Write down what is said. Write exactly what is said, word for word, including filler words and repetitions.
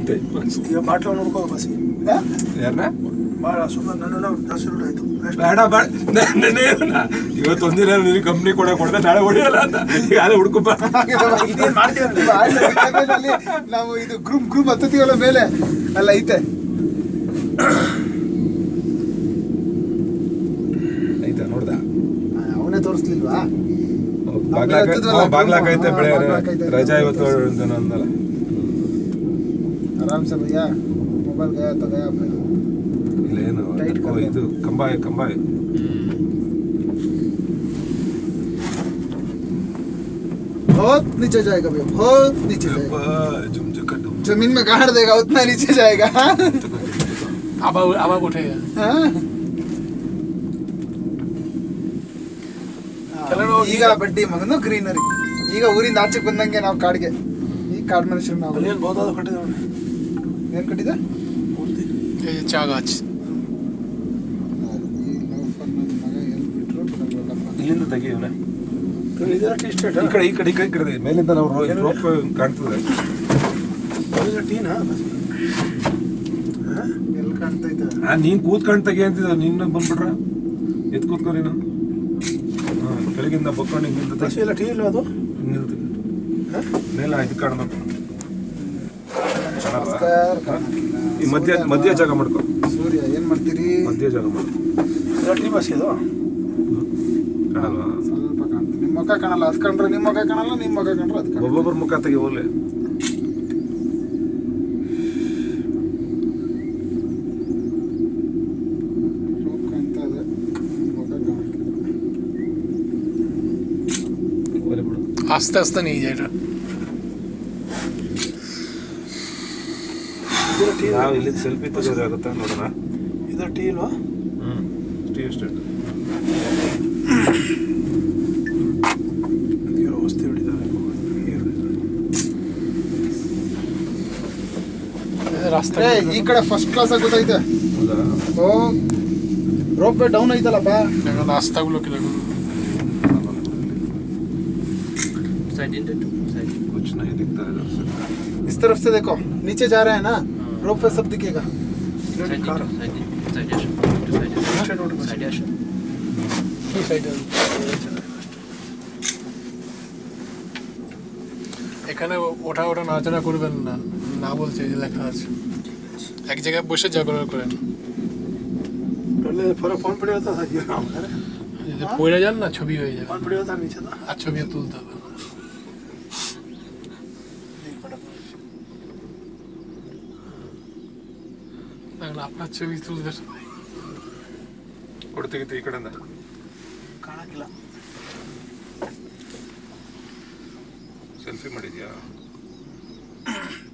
ಈಗ ಬಾಟ್ಲ ನೋಡ್ಕೋ ಬಸಿ ಯಾರನ್ನ ಭಾಳ ಸುಮ್ಮನೆ ನನ್ನೆಲ್ಲ ಜಾಸ್ತಿ ಆಯ್ತು ಬೇಡ ಬೇಡ ಇವತ್ತು ಒಂದಿನ ನಿನಗೆ ಕಂಪ್ನಿ ಕೊಡ ಕೊಡ್ದೆ ನಾಳೆ ಹೊಡಿಯಲ್ಲ ಅಂತ ಈಗ ಅದೇ ಹುಡ್ಕಪ್ಪ ಇದೇನು ಮಾಡ್ತೀವಿ ನಾವು ಇದು ಗ್ರೂಪ್ ಗ್ರೂಪ್ ಹತ್ತತೀವಲ್ಲ ಮೇಲೆ ಅಲ್ಲ ಐತೆ ಆಯ್ತಾ ನೋಡ್ದ ಅವನೇ ತೋರಿಸ್ಲಿಲ್ವಾ ಬಾಗ್ಲಾಕೈತೆ ಬೆಳೆ ರಜಾ ಇವತ್ತು ಅಂದಲ್ಲ ಆರಾಮ್ ಸೆ ಭಯ್ಯ ಮೊಬೈಲ್ ಗಯಾ ತೋ ಗಯಾ ಇಲ್ಲ ಏನು ಇದು ಕಂಬಾಯ ಕಂಬಾಯ बहुत नीचे जाएगा भैया बहुत नीचे जाएगा जमीन में गाड़ देगा उतना नीचे जाएगा अब अब उठेगा ಈಗ ಬಡ್ಡಿ ಮಗನು ಗ್ರೀನರಿ ಈಗ ಊರಿಂದ ಆಚೆಗೆ ಬಂದಂಗೆ ನಾವು ಕಾಡ್ಗೆ ಈ ಕಾಡ್ ಮನುಷ್ಯರು ನಾವು ಏನು ಬಹುದಾದ ಕಟ್ಟಿದೆ ಏನ್ ಕಟ್ಟಿದೆ ಚಾಗಾಚ್ ಇಲ್ಲಿಂದ ತೆಗಿಯೋಣ ಈ ಕಡೆ ಈ ಕಡೆ ಈ ಕಡೆ ಮೇಲಿಂದ ನಾವು ರೋಪ್ ಕಾಣ್ತದೆ ಟೀನಾ ಎಲ್ಲಿ ಕಾಣ್ತೈತೆ ನೀನ್ ಕೂತ್ಕೊಂಡು ತೆಗಿ ಅಂತಿದ್ದ ನಿನ್ನ ಬಂದ್ಬಿಟ್ರ ಎತ್ ಕೂತ್ಕೊ ನೀನು ಕೆಳಗಿಂದ ಬಕ್ಕೊಂಡು ಹಿಂಗಿಂದ ಟೀ ಇಲ್ಲ ಅದು ಹಿಂಗಿಂದ ಮೇಲೆ ಇದು ಕಾಣ್ಬೇಕು ಈ ಮಧ್ಯ ಮಧ್ಯ ಜಾಗ ಮಾಡ್ಕೊ ಸೂರ್ಯ ಏನ್ ಮಾಡ್ತೀರಿ ಮಧ್ಯ ಜಾಗ ಮಾಡ್ಕೊ ಟೀ ಬಸ್ ಇದು ಕಾಣಲ್ವಾ ಸ್ವಲ್ಪ ಕಾಣ್ತದೆ ನಿಮ್ಮ ಮುಖ ಕಾಣಲ್ಲ ಅದ್ ಕಂಡ್ರೆ ನಿಮ್ಮ ಮುಖ ಕಾಣಲ್ಲ ನಿಮ್ಮ ಮುಖ ಕಂಡ್ರೆ ಅದ್ ಕಾಣಲ್ಲ ಒಬ್ಬೊಬ್ಬರ ಮುಖ ತೆಗಿ ಹೋಗ್ಲಿ आस्ते आस्ते नहीं जाएगा ನಾವು ಇಲ್ಲಿ ಸೆಲ್ಫಿ ತೆಗೆಯೋದಾಗುತ್ತಾ ನೋಡೋಣ ಇದು ಟೀ ಇಲ್ವಾ ಹ್ಞೂ ಟೀ ಎಸ್ಟೇಟ್ ಔಷಧಿ ಹೊಡಿತಾರೆ ರಾಸ್ತೆ ಈ ಕಡೆ ಫಸ್ಟ್ ಕ್ಲಾಸ್ ಆಗಿ ಗೊತ್ತೈತೆ ಹೌದಾ ಓ ರೋಪ್ ಡೌನ್ ಐತಲ್ಲಪ್ಪ ರಾಸ್ತಾಗಳು ಕೆಲವು कुछ नहीं दिखता है इस तरफ से देखो नीचे जा रहा है ना रोप पे सब दिखेगा এখানে ওঠা ওঠা নাড়াচাড়া করবেন না না বলছে যে লেখা আছে এক জায়গায় বসে জাগরণ করেন ফোন পড়ে হতো যদি পড়ে যান না ছবি হয়ে যাবে ফোন পড়ে হতো নিচে না আর ছবি তুলতে হবে আপনার ছবি তুলবে সবাই ಕೊಡ್ತೀಗಿತ್ತು ಈ ಕಡೆಯಿಂದ ಕಾಣಕ್ಕಿಲ್ಲ ಸೆಲ್ಫಿ ಮಾಡಿದ್ಯಾ